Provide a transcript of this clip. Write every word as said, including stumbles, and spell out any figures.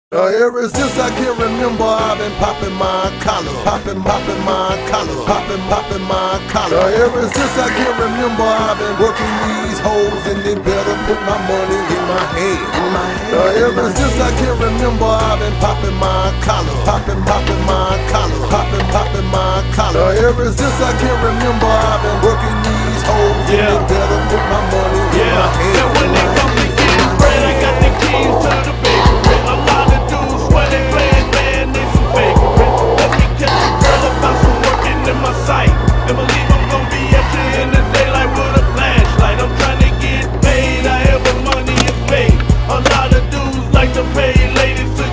Uh, ever since I can remember, I've been popping my collar, popping, popping my collar, popping, popping my collar. Uh, ever since I can remember, I've been working these hoes, and they better put my money in my head. In my head. Uh, ever since I can remember, I've been popping my collar, popping, popping my collar, popping, popping my collar. Uh, ever since I can remember, I've been working these hoes, yeah. And they better put my money yeah. in my head. And when they come to get bread, I got the keys to the bakery. A lot of dudes swear they playing, man, they some fakery. Let me catch a girl about some working in my sight, and believe I'm gonna be at you in the daylight with a flashlight. I'm trying to get paid, I have the money is paid. A lot of dudes like to pay ladies to